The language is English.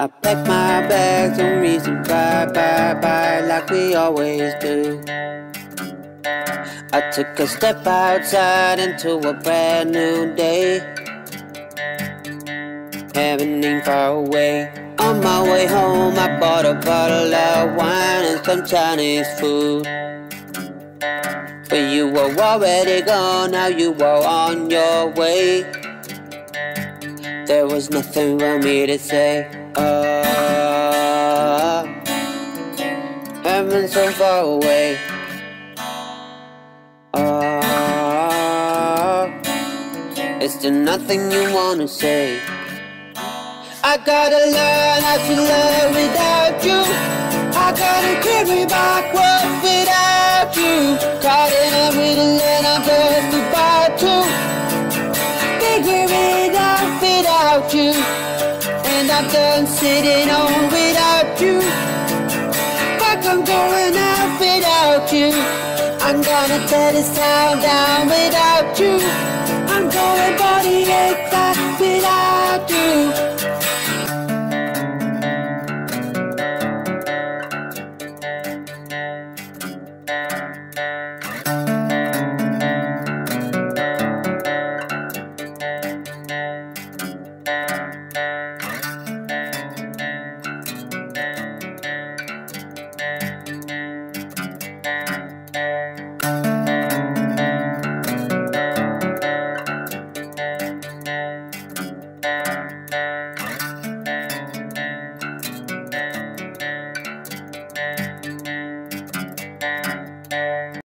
I packed my bags and reasoned bye like we always do. I took a step outside into a brand new day. Heaven ain't far away. On my way home I bought a bottle of wine and some Chinese food. But you were already gone, now you were on your way. There was nothing for me to say. Heaven's so far away. Is there nothing you wanna say? I gotta learn how to love without you. I gotta carry back words without you. Caught in a middle and I'm just about to figure it out without you. And I'm done sitting on without you. But I'm going out without you. I'm gonna tear this town down without you. I'm going body ache back without you.